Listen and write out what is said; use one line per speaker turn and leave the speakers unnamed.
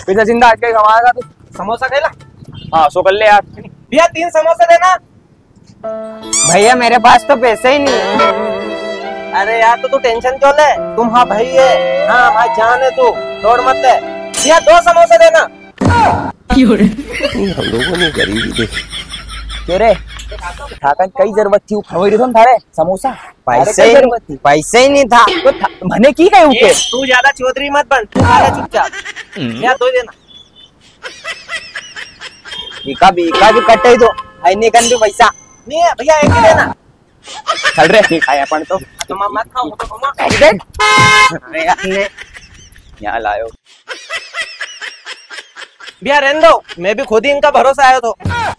फिर जिंदा आज के कमाएगा तू।
समोसा खेला?
हाँ सो कर ले यार।
भैया 3 समोसे देना।
भैया मेरे पास तो पैसे ही नहीं है।
अरे यार तो तू टेंशन क्यों ले, तुम हाँ भाई है, हाँ भाई जान है तू, छोड़ मत ले। भैया 2 समोसे देना।
हम लोगों ने गरीबी देखी। क्यों रे खाकर कई जरूरत थी खवड़ी तो थारे समोसा
पैसे ही नहीं था
तो मने की गए उके।
तू ज्यादा चौधरी मत बन, तू खा ले चुपचाप। भैया 2 देना।
इका भी कटे ही दो आई नहीं कर पैसा
नहीं है भैया, 1 ही देना।
चल रे नहीं खाया अपन तो
मत खाओ तो
यहाँ लायो।
भैया रहने दो, मैं भी खुद ही इनका भरोसा आया तो।